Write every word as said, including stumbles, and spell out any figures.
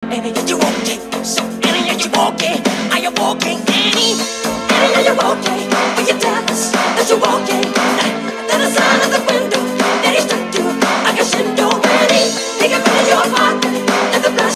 Annie, are you okay? So Annie, are you okay? Are you okay, Annie? Annie, are you okay? Will you tell us that you're okay?